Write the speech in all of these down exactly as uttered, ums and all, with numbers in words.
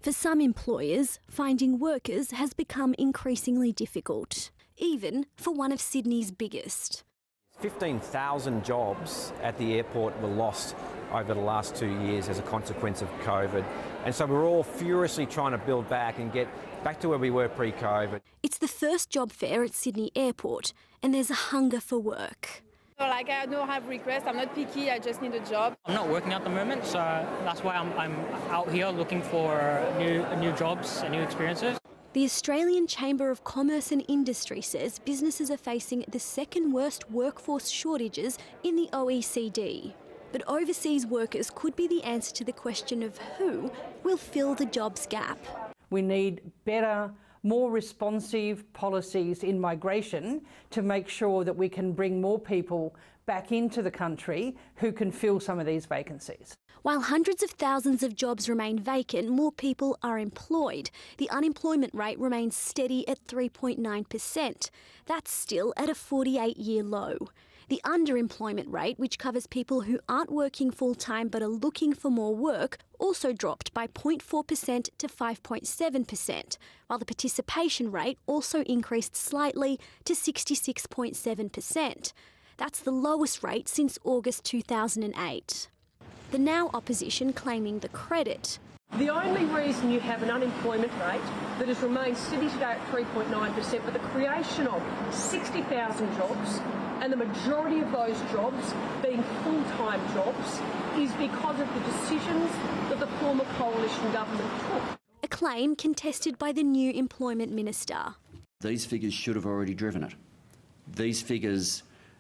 For some employers, finding workers has become increasingly difficult, even for one of Sydney's biggest. fifteen thousand jobs at the airport were lost over the last two years as a consequence of COVID. And so we're all furiously trying to build back and get back to where we were pre-COVID. It's the first job fair at Sydney Airport, and there's a hunger for work. So, like, I don't have requests, I'm not picky, I just need a job. I'm not working at the moment, so that's why I'm, I'm out here looking for new, new jobs and new experiences. The Australian Chamber of Commerce and Industry says businesses are facing the second worst workforce shortages in the O E C D. But overseas workers could be the answer to the question of who will fill the jobs gap. We need better, more responsive policies in migration to make sure that we can bring more people back into the country who can fill some of these vacancies. While hundreds of thousands of jobs remain vacant, more people are employed. The unemployment rate remains steady at three point nine percent. That's still at a forty-eight year low. The underemployment rate, which covers people who aren't working full-time but are looking for more work, also dropped by zero point four percent to five point seven percent, while the participation rate also increased slightly to sixty-six point seven percent. That's the lowest rate since August two thousand eight. The Now opposition claiming the credit. The only reason you have an unemployment rate that has remained steady today at three point nine percent, but the creation of sixty thousand jobs, and the majority of those jobs being full-time jobs, is because of the decisions that the former coalition government took. A claim contested by the new employment minister. These figures should have already driven it. These figures,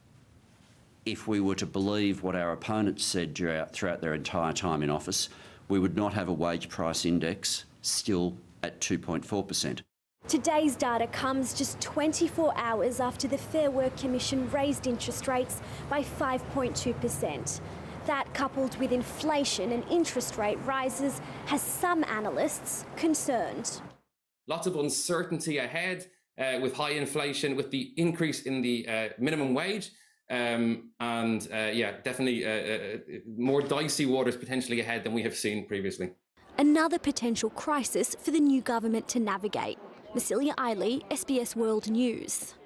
if we were to believe what our opponents said throughout, throughout their entire time in office, we would not have a wage price index still at two point four percent. Today's data comes just twenty-four hours after the Fair Work Commission raised interest rates by five point two percent. That, coupled with inflation and interest rate rises, has some analysts concerned. Lots of uncertainty ahead uh, with high inflation, with the increase in the uh, minimum wage. Um, and uh, yeah, definitely uh, uh, more dicey waters potentially ahead than we have seen previously. Another potential crisis for the new government to navigate. Massilia Eiley, S B S World News.